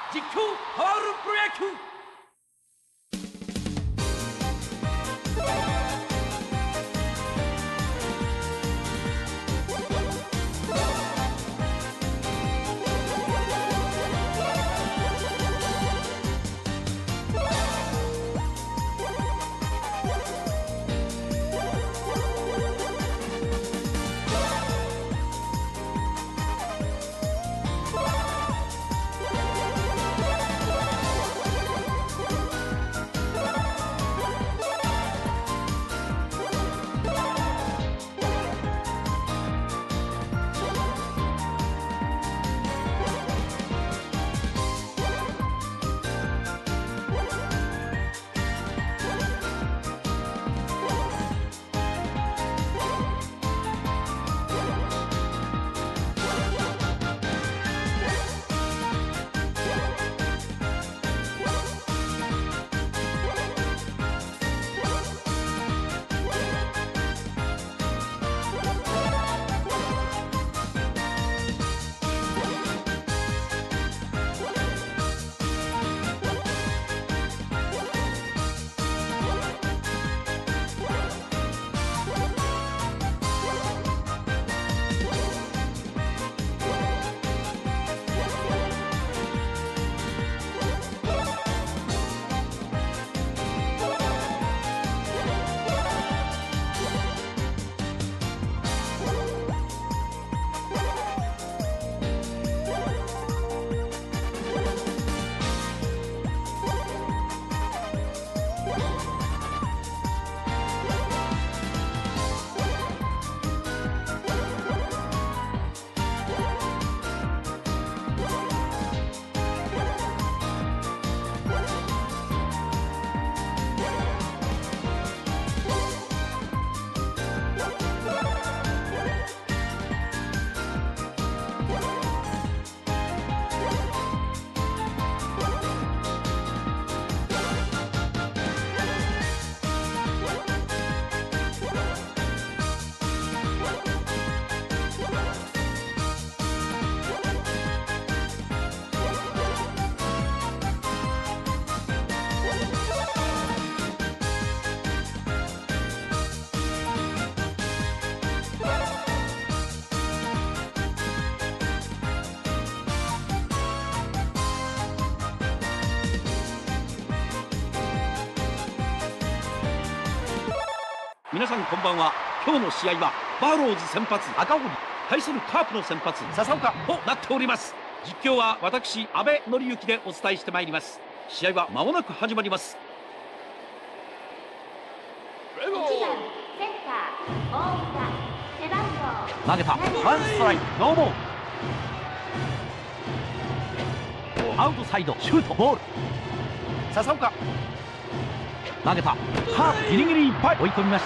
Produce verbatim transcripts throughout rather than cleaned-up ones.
実況パワールプロ野球。皆さんこんばんは。今日の試合はバファローズ先発赤堀対するカープの先発笹岡となっております。実況は私阿部紀之でお伝えしてまいります。試合は間もなく始まります。投げたワンストライクノーボール。アウトサイドシュートボール。笹岡投げたカープギリギリいっぱい追い込みました。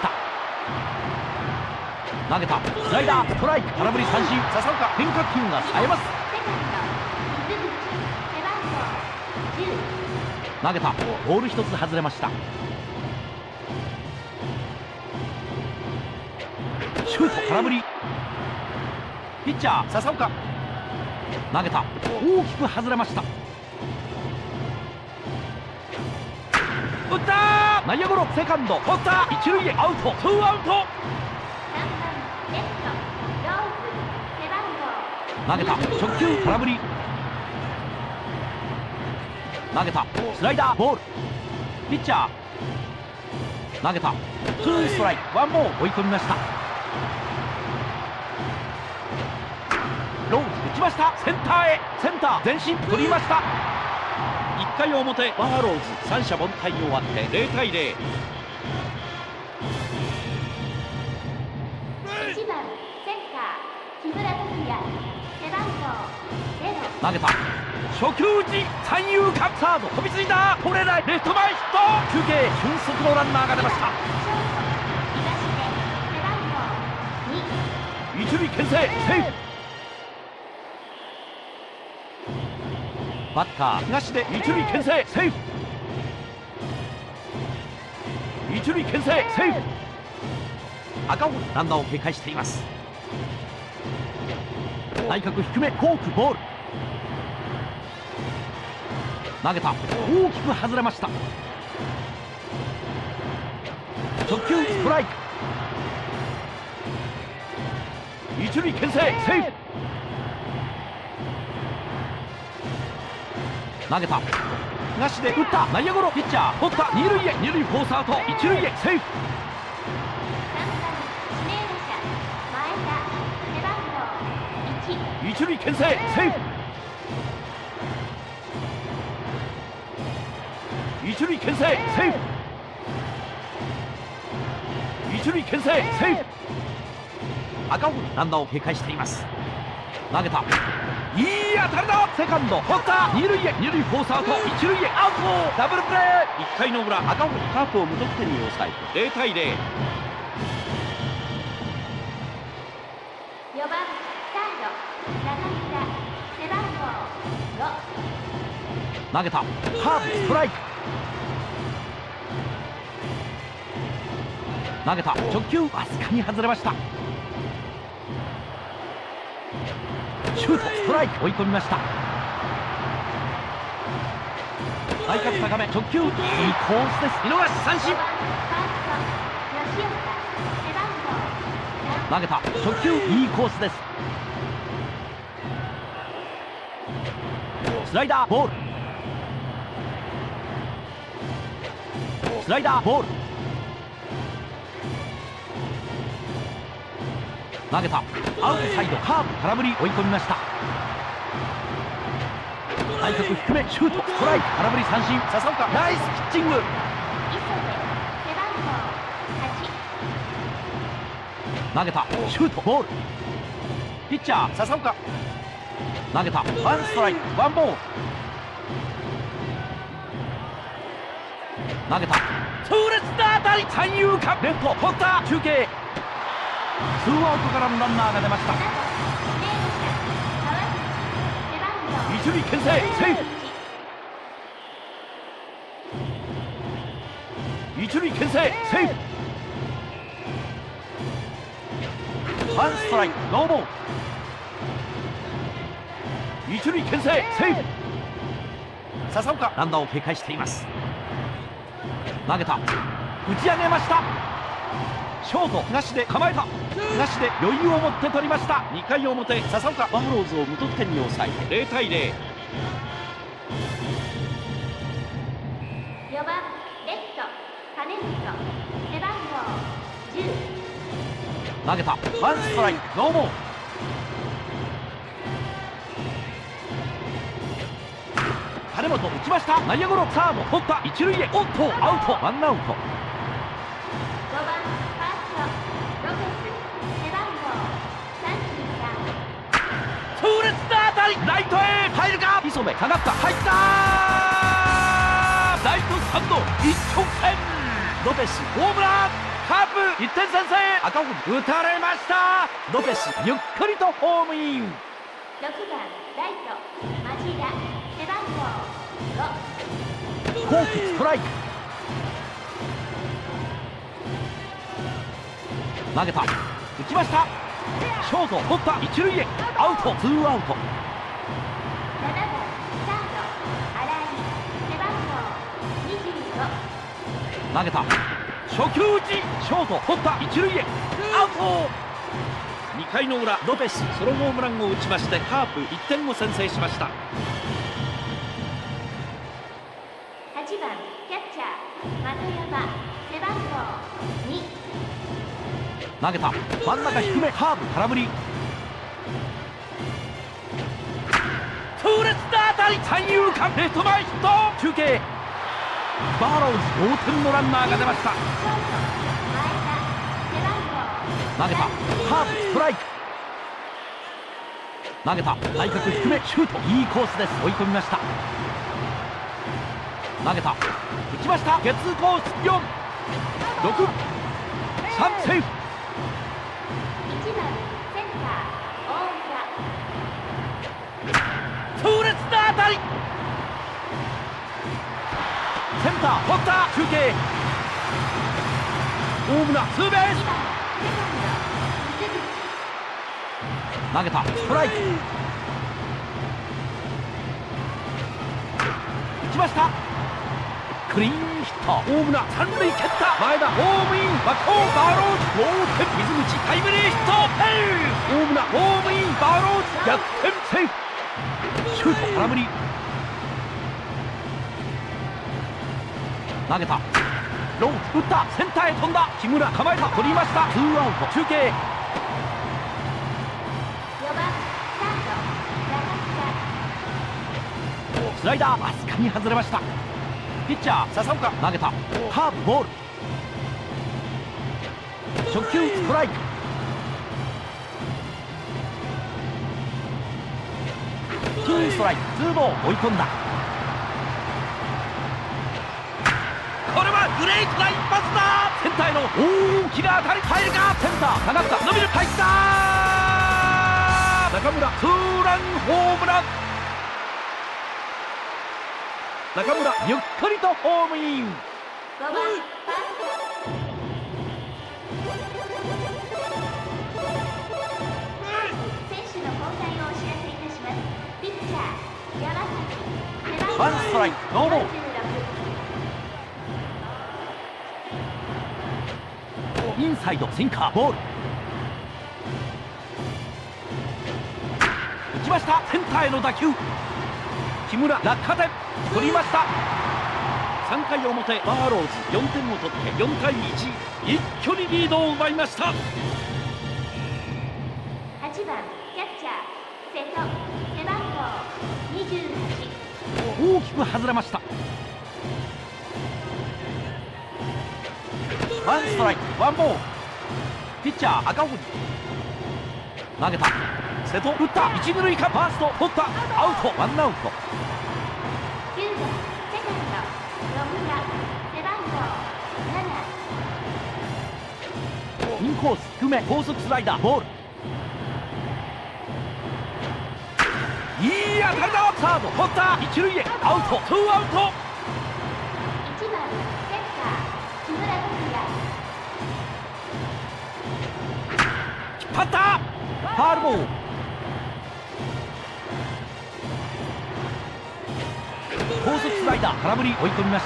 投げたスライダーストライク空振り三振。笹岡変化球が冴えます。投げたボール一つ外れました。シュート空振り。ピッチャー笹岡投げた大きく外れました。打った内野ゴロセカンド取った一塁へアウトツーアウト。投げた直球空振り。投げたスライダーボール。ピッチャー投げたツーストライクワンボール追い込みました。ローズ打ちました。センターへセンター前進取りました。いっかい表バファローズ三者凡退に終わってゼロたいゼロ。いちばんセンター木村拓哉背番号ゼロ。投げた初球打ち三遊間サード飛びついた取れないレフト前ヒット。休憩俊足のランナーが出ました。一塁牽制セーフ。バッター東で一塁牽制セーフ。一塁牽制セーフ。赤堀ランナーを警戒しています。内角低めフォークボール。 投げた。大きく外れました。直球ストライク。一塁牽制セーフ。投げた。東で打った。内野ゴロ。ピッチャー取った。二塁へ。二塁フォースアウト。一塁へセーフ。一塁牽制セーフ。一塁牽制セーフ。一塁牽制セーフ。赤穂ランナーを警戒しています。投げた。いい当たりだ。セカンド取った。二塁へ。二塁フォースアウト。一塁へアウト。ダブルプレー。いっかいの裏、赤穂カープを無得点に抑えてゼロたいゼロ。 よばんサード中村背番号ご。 投げた。カーブストライク。投げた。直球わずかに外れました。シュートストライク。追い込みました。内角高め。直球いいコースです。見逃し三振。投げた。直球いいコースです。スライダーボール。スライダーボール。投げた。アウトサイドカーブ空振り。追い込みました。内角低めシュートストライク。空振り三振。笹岡ナイスピッチング。投げた。シュートボール。ピッチャー笹岡投げた。ワンストライクワンボール。投げた。痛烈な当たり。三遊間レフト取った。中継ツーアウトからのランナーが出ました。一塁牽制セーフ。一塁牽制セーフ。ワンストライクノーボール。一塁牽制セーフ。笹岡ランナーを警戒しています。投げた。打ち上げました。ショート東で構えた。東で余裕を持って取りました。にかい表笹岡バファローズを無得点に抑えてゼロたいゼロ。 よばんレフト金本背番号じゅう。 投げた。ワンストライクノーボール。金本打ちました。内野ゴロ。サード取った。一塁へ。おっとアウト。ワンアウト。 ごばんファーストロペス背番号さんじゅうさん。 痛烈な当たり。ライトへ入るか。磯部かかった。入った。ライトスタンド一直線。ロペスホームラン。カープいってん先制。赤穂打たれました。ロペスゆっくりとホームイン。 ろくばんライト町田背番号ご。 フォークストライク。投げた。打ちました。ショート取った。一塁へアウト。ツーアウト。 ななばんサード新井背番号にじゅうご。 投げた。初球打ち。ショート取った。一塁へアウト。にかいの裏ロペスソロホームランを打ちましてカープいってんを先制しました。 はちばんキャッチャー的山背番号に。 投げた。真ん中低めカーブ空振り。痛烈な当たり。三遊間レフト前ヒット。中継バファローズ同点のランナーが出ました。 ショート前田背番号投げた。カーブストライク。投げた。内角低めシュートいいコースです。追い込みました。投げた。打ちました。ゲッツーコースよんろくさんセーフ。 いちばんセンター大痛烈な当たり。センター取った。中継大村ツーベース。 にばんセカンド水口。 投げた。ストライク。打ちちました。クリーンヒット。大村三塁蹴った。前田ホームイン。バックホームバーローズ同点。水口タイムリーヒット。セーフ。大村ホームイン。バーローズ逆転セーフ。シュート空振り。投げた。ロー打った。センターへ飛んだ。木村構えた。取りました。ツーアウト。中継。 よばんサード中スライダーわずかに外れました。ピッチャー笹岡投げた。カーブボール。初球ストライク。ツーストライクツーボール追い込んだ。これはグレートな一発だ。センターへの大きな当たり。入るか。センター下がった。伸びる。入った。中村ツーランホームラン。中村ゆっくりとホームイン。 ごばんファースト選手の交代をお知らせいたします。ピッチャー山崎背番号ワンストライクノーボール。インサイドシンカーボール。打ちました。センターへの打球。木村落下点取りました。さんかい表バーローズよんてんを取ってよんたいいち、一挙にリードを奪いました。 はちばんキャッチャー瀬戸背番号にじゅうはち。 大きく外れました。ワンストライクワンボール。ピッチャー赤堀投げた。瀬戸打った。一塁塁間ファースト取った。アウトワンアウト。 きゅうばんセカンド野村背番号なな。 インコース低め高速スライダーボール。いい当たりだ。サード取った。一塁へアウトツーアウト。 いちばんセンター木村拓引っ張った。ファールボール。高速スライダー空振り追い込みました。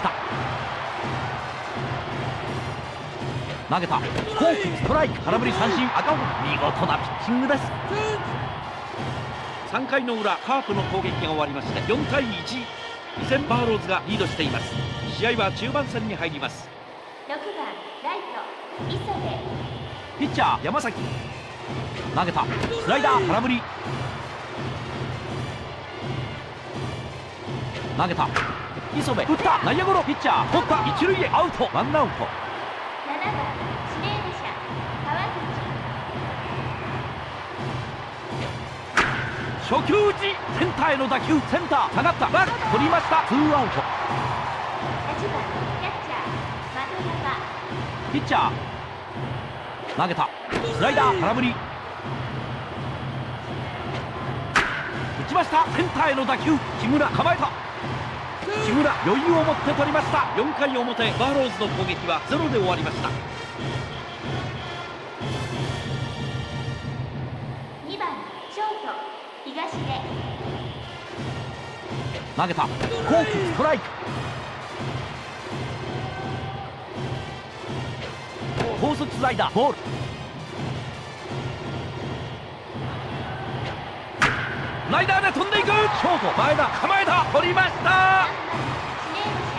投げた。フォークストライク空振り三振。赤堀見事なピッチングです。さんかいの裏カープの攻撃が終わりましてよんたいいち。依然バーローズがリードしています。試合は中盤戦に入ります。 ろくばんライト磯部ピッチャー山崎投げた。スライダー空振り。投げた。磯部打った。内野ゴロ。ピッチャー取った。一塁へアウトワンアウト。 ななばん指名打者川口。 初球打ち。センターへの打球。センター下がった。バック取りました。ツーアウト。 はちばんキャッチャー的山ピッチャー投げた。スライダー空振り。打ちました。センターへの打球。木村構えた。木村余裕を持って取りました。よんかい表バーローズの攻撃はゼロで終わりました。 にばんショート東出投げた。フォークストライク。高速スライダーボール。ライダーで飛んでいく。ショート前田構えた。取りました。 指名打者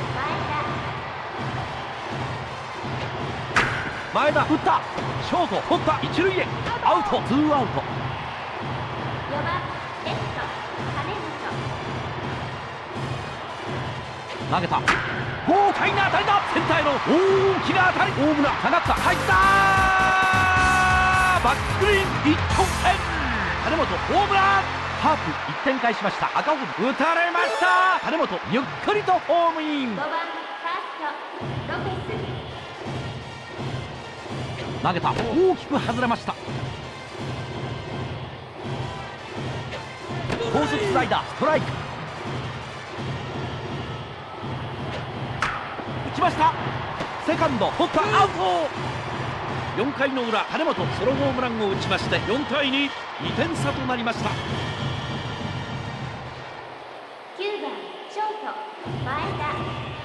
前田打った。ショート取った。一塁へアウトツーアウト。 よばんレフト金本投げた。豪快な当たりだ。センターへの大きな当たり。大村下がった。入ったバックスクリーン一直線。金本ホームラン。ハープいってん返しました。赤堀打たれました。金本ゆっくりとホームイン。 ごばんファーストロペス投げた。大きく外れました。高速スライダーストライク。打ちました。セカンド取った。アウト。よんかいの裏金本ソロホームランを打ちましてよんたいに、にてん差となりました。 きゅうばんショート前田。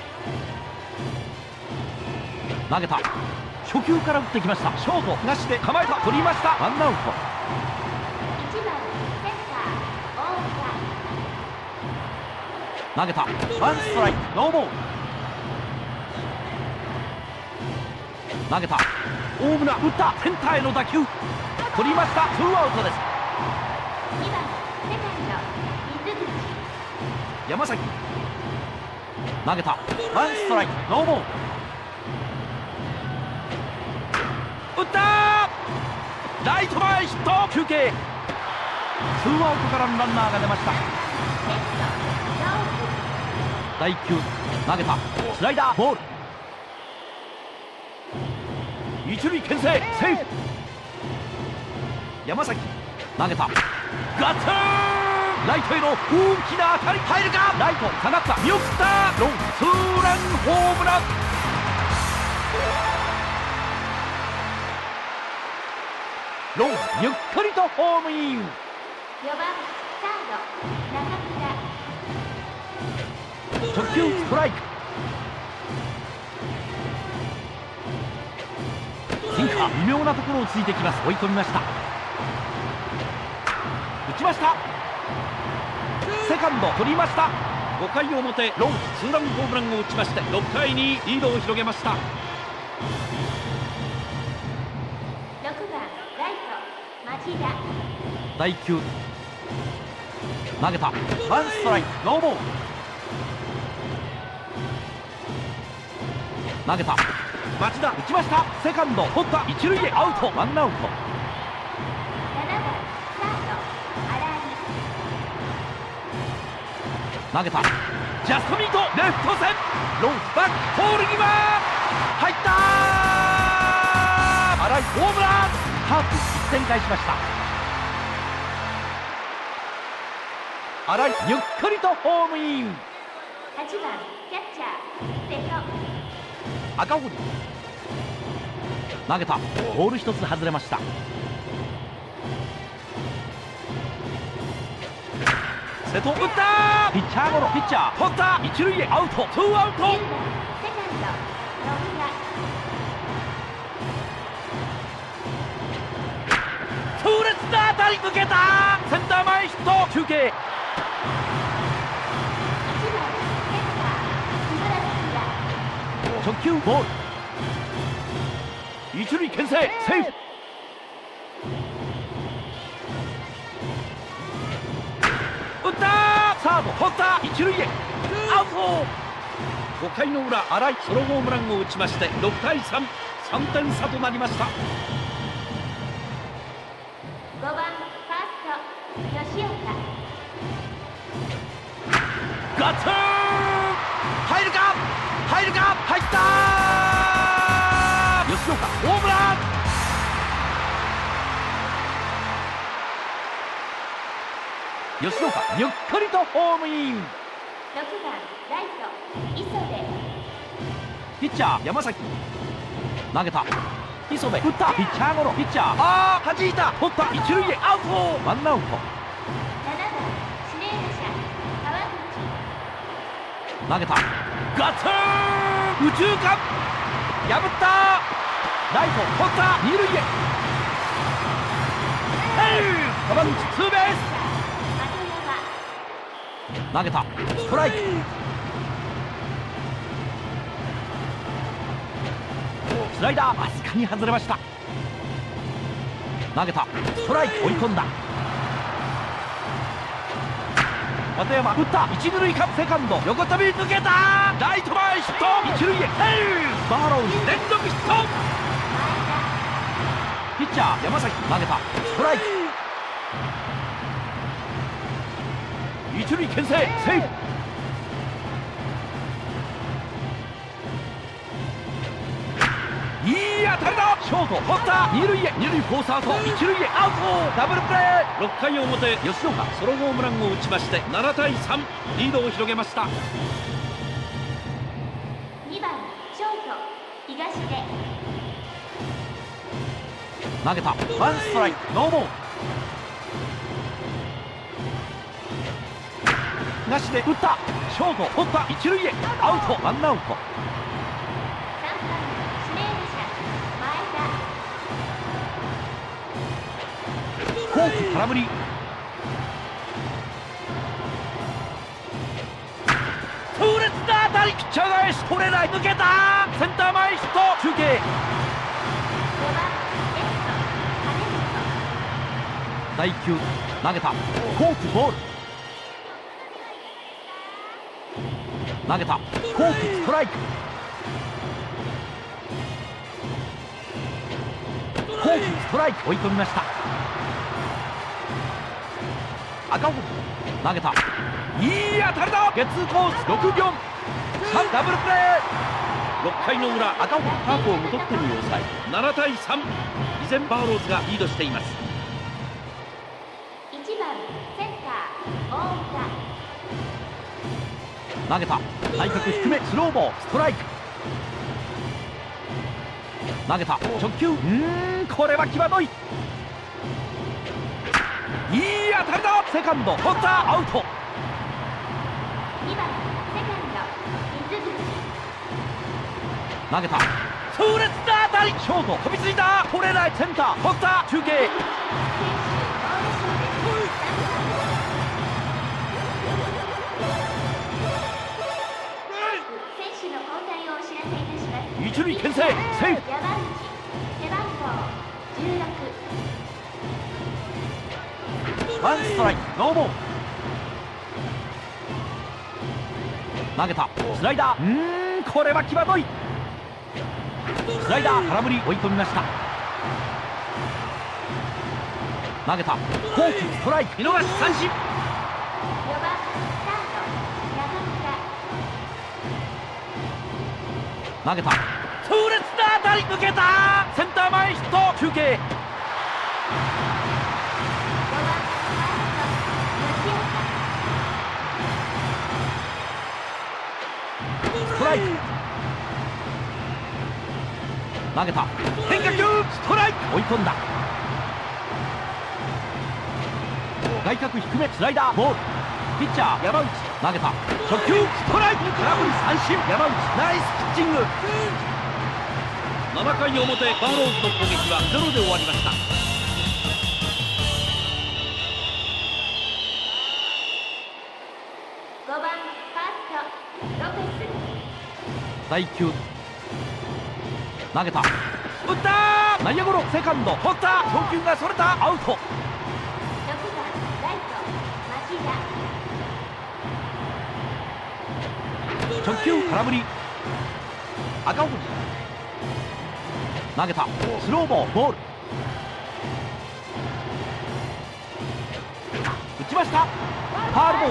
投げた。初球から打ってきました。ショートなしで構えた。取りました。ワンアウト。 いちばんセンター大投げた。ワンストライク。ノーボール。投げた。大村打った。センターへの打球。取りました。ツーアウトです。 岡。にばんセカンド水口。 山崎投げた。ワンストライク。ノーボール。打った。ライト前ヒット。休憩。ツーアウトからのランナーが出ました。 レフトロー第きゅう投げた。スライダーボール。一塁牽制セーフ。山崎投げた。ガツン。ライトへの大きな当たり。入るか。ライト下がった。見送った。ロンツーランホームラン。ロンゆっくりとホームイン。 よばんサード中村。 直球ストライク。シンカー微妙なところをついてきます。追い込みました。打ちました。セカンド取りました。ごかい表ロンツーランホームランを打ちましてろっかいにリードを広げました。 ろくばんライト町田。 第きゅう投げた。ワンストライク。ノーボール。投げた。町田打ちました。セカンド取った。一塁へアウト。ワンアウト。 ななばんサード新投げた。ジャストミートレフト線。ロンバックホール際入った。新井ホームラン。カープいってん返しました。新井ゆっくりとホームイン。 井。はちばんキャッチャー瀬戸。 赤堀投げた。ボール一つ外れました。瀬戸打った。ピッチャーゴロ。ピッチャー取った。一塁へアウト。ツーアウト。 じゅうばんセカンド野村。 痛烈な当たり抜けた。センター前ヒット。中継。 いちばんセンター木村拓哉。 直球ボール。一塁牽制セーフ。打った。サード取った。一塁へアウト。ごかいの裏新井ソロホームランを打ちましてろくたいさん、さんてん差となりました。 ごばんファースト吉岡。 ガツン。入るか。入るか。入った。吉岡ホームラン。吉岡ゆっくりとホームイン。 ろくばんライト磯部。 ピッチャー山崎投げた。磯部打った。ピッチャーゴロ。ピッチャーあー弾いた。取った。一塁へアウト。ワンアウト。 ななばん指名打者川口。 投げた。ガツン。右中間破った。ライト取った。二塁へ川口ツーベース。投げた。ストライク。スライダーわずかに外れました。投げた。ストライク追い込んだ。又山打った。一二塁間セカンド横飛び抜けた。ライト前ヒット。一塁へバーローズ連続ヒット。ピッチャー山崎投げた。ストライク。一塁牽制セーフ。いい当たりだ。ショート取った。二塁へ。二塁フォースアウト。一塁へアウト。ダブルプレー。ろっかい表吉岡ソロホームランを打ちましてななたいさんリードを広げました。 にばんショート東出。 投げた。ワンストライクノーボール。 なしで打った。ショート取った。一塁へアウト。ワンアウト。 さんばん指名打者前田。 フォーク空振り。痛烈な当たり。ピッチャー返し取れない。抜けた。センター前ヒット。中継。 ごばんレフト金だいきゅう投げた。フォークボール。投げた。フォークストライク。フォークストライク。追い込みました。赤堀投げた。いい当たりだ。ゲッツーコースろくびょう。さんダブルプレー。ろっかいの裏、赤堀カープを無得点に抑えななたいさん。依然バファローズがリードしています。 いちばんセンター大田。 投げた。内角低めスローボールストライク。投げた。直球。うーんこれは際どい。いい当たりだ。セカンド取った。アウト。 にばんセカンド水口。 投げた。痛烈な当たり。ショート飛びついた。取れない。センター取った。中継。 選手ノーアウトです。選手の交代をお知らせいたします。 一塁牽制セーフ。 山口背番号じゅうろく。 ワンストライクノーボール。投げた。スライダー。うーんこれは際どい。スライダー空振り。追い込みました。投げた。フォークストライク。見逃し三振。 よばんサード中投げた。痛烈な当たり。抜けた。センター前ヒット。中継。 村。ごばんファースト吉岡。 ストライク。投げた。変化球ストライク。追い込んだ。外角低めスライダーボール。ピッチャー山内投げた。初球ストライク。空振り三振。山内ナイスピッチング。ななかいの表バファローズの攻撃はゼロで終わりました。 ごばんファーストロペス。 だいきゅう投げた。打ったー。内野ゴロ。セカンド取った。送球がそれた。アウト。 ろくばんライト町田。 直球空振り。赤堀投げた。スローボールボール。打ちました。ファウルボール。 ご注意ください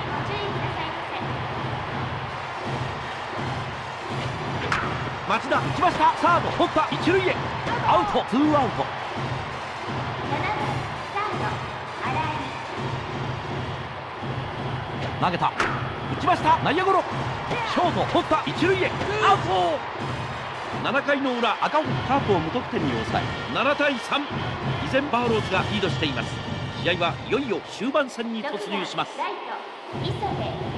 ませ。 町田打ちました。サード取った。一塁へアウト。ツーアウト。 ななばんサード新井。 投げた。打ちました。内野ゴロ。ショート取った。一塁へアウト。ななかいの裏、赤堀カープを無得点に抑えななたいさん。依然バファローズがリードしています。試合はいよいよ終盤戦に突入します。 ライト磯部。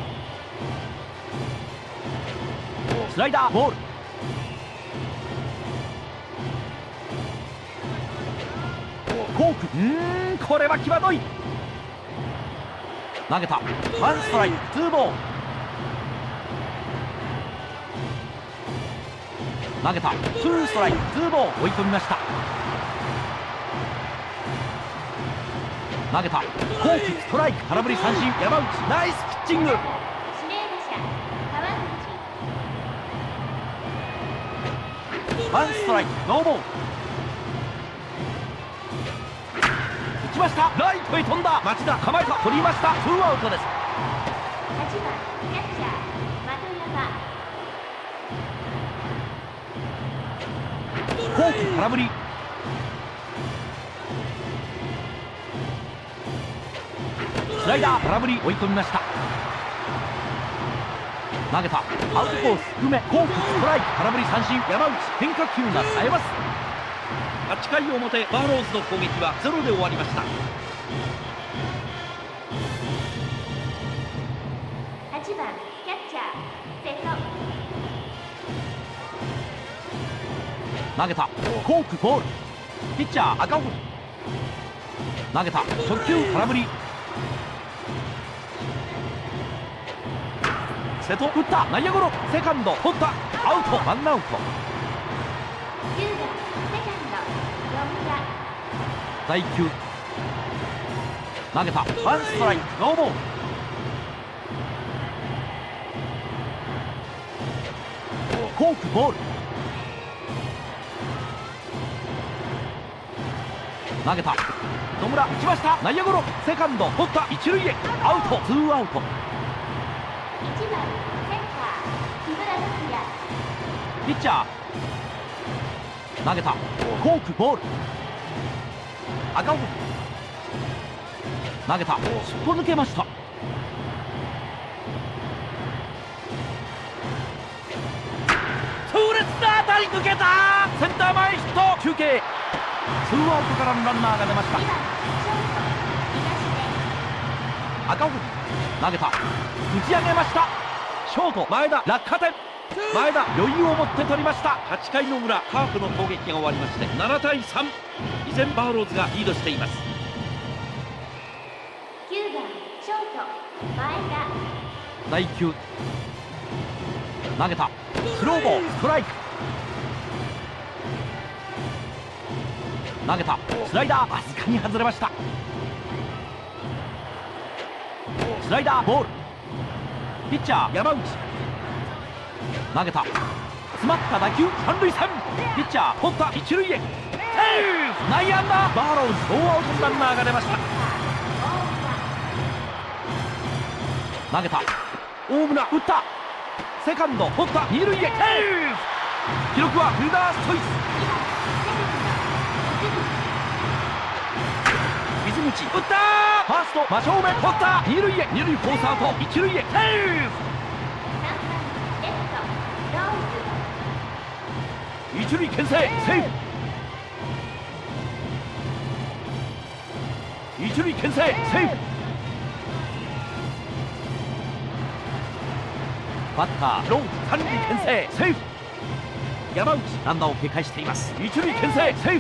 スライダーボール。フォーク。うーんこれは際どい。投げた。ワンストライクツーボール。投げた。ツーストライクツーボール。追い込みました。投げた。フォークストライク空振り三振。山内ナイスピッチング。 指名打者川口。 ワンストライクノーボール。打ちました。ライトへ飛んだ。町田構えた。取りました。ツーアウトです。 はちばんキャッチャー的山。 フォーク空振り。スライダー空振り。追い込みました。投げた。アウトコース低め。フォークストライク空振り三振。山内変化球が冴えます。はちかい表バファローズの攻撃はゼロで終わりました。 投げたフォークボール。ピッチャー赤堀投げた初球空振り。瀬戸打った内野ゴロ。セカンド取ったアウト。ワンアウト。 きゅうばんセカンド野村。 だいきゅう投げたワンストライクノーボール。フォークボール。投げた野村打ちました。内野ゴロ。セカンド取った一塁へアウト。ツーアウト。 いちばんセンター木村拓哉。 ピッチャー投げたフォークボール。赤堀投げたすっぽ抜けました。痛烈な当たり抜けた。センター前ヒット。中継ツーアウトからのランナーが出ました。 にばんショート東出。 赤堀投げた打ち上げました。ショート前田落下点。前田余裕を持って取りました。はちかいの裏カープの攻撃が終わりましてななたいさん。依然バファローズがリードしています。 きゅうばんショート前田。 だいきゅう投げたスローボールストライク。投げたスライダーわずかに外れました。スライダーボール。ピッチャー山内投げた詰まった打球三塁線。ピッチャー取った一塁へセーフ。内野安打。バファローズノーアウトランナーが出ました。投げた大村打ったセカンド取った二塁へセーフ。記録はフィルダースチョイス。水口打ったファースト真正面取った二塁へ二塁コースアウト一塁へセーフ。 さんばんレフトローズ。 一塁牽制セーフ。一塁牽制セーフ。バッターローズ三塁牽制セーフ。山内ランナーを警戒しています。一塁牽制セーフ。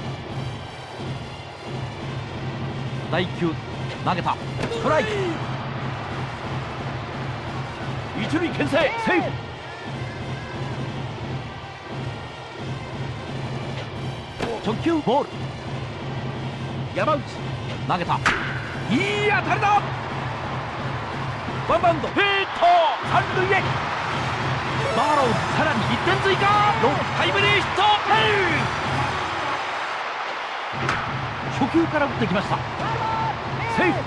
だいきゅう投げたストライク。一塁牽制セーフ。直球ボール。山内投げたいい当たりだ。ワンバウンドヒット三塁へ。バファローズさらにいってん追加。ローズタイムリーヒットセーフ。初球から打ってきましたセーフ。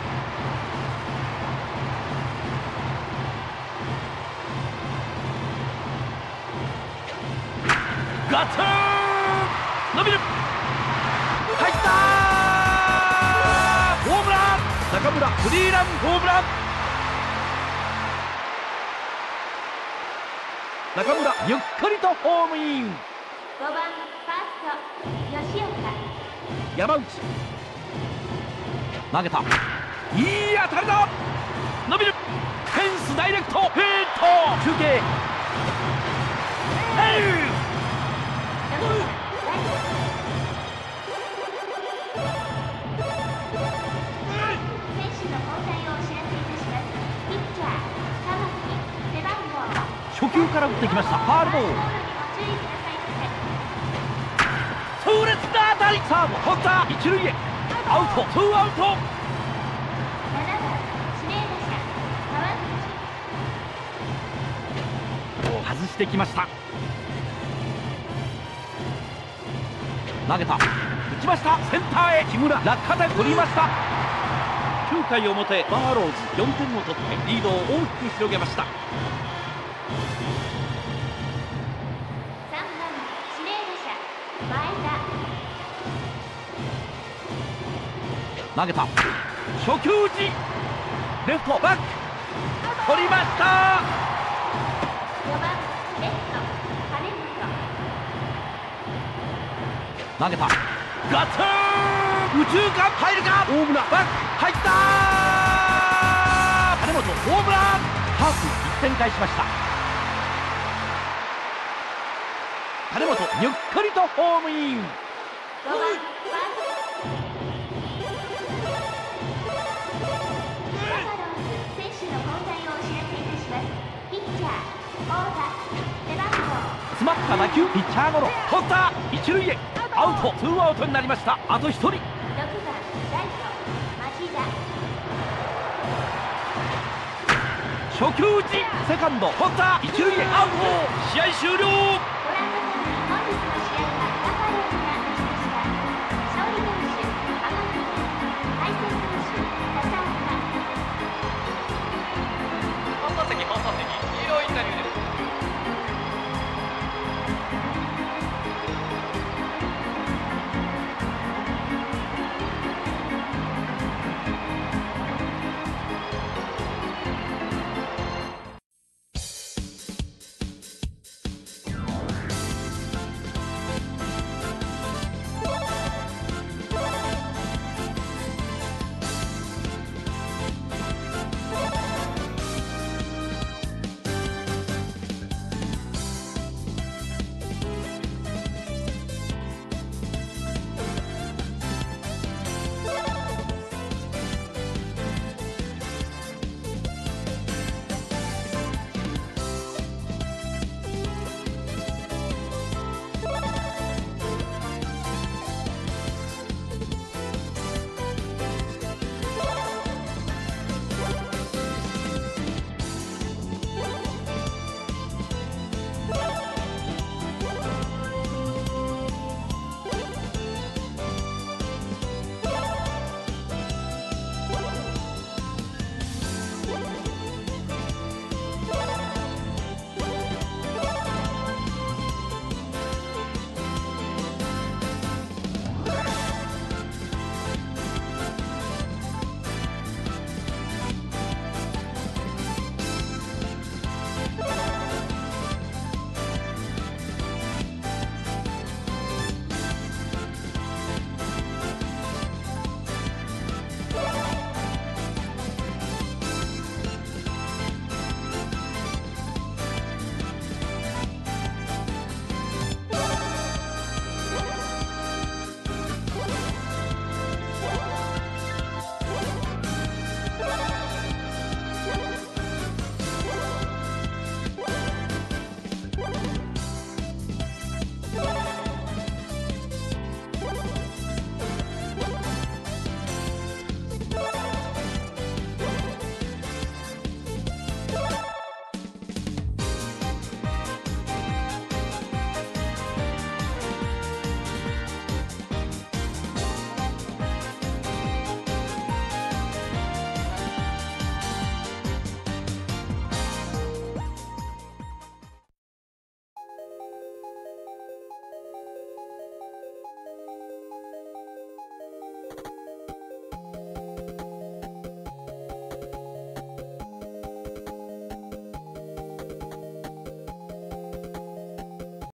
ガツン伸びる入ったホームラン。中村スリーランホームラン。中村ゆっくりとホームイン。 ごばんファースト吉岡。 山内投げたいい当たりだ。伸びるフェンスダイレクトヒット。中継セーフ。 選手の交代をお知らせいたします。ピッチャー玉木背番号。 初球から打ってきましたファールボール。 ボールにご注意くださいませ。 痛烈な当たり。サード取った一塁へアウトツーアウト。 ななばん指名打者川口。 外してきました。投げた打ちましたセンターへ木村落下点取りました。きゅうかい表バファローズよんてんを取ってリードを大きく広げました。 さんばん指名打者前田。 投げた初球打ちレフトバック取りました。 よばんレフト金本。 投げたガツン右中間入るか。大村バック入った金本ホームラン。ハーフいってん返しました。 金本ゆっくりとホームイン。 ごばんファーストバファローズ選手の交代をお知らせいたします。ピッチャー大田背番号詰まった打球、ピッチャーゴロ、取った、一塁へ、アウト、ツーアウトになりました。あと一人。 ろくばんライト町田初球打ち、セカンド取った、一塁へ、アウト、試合終了。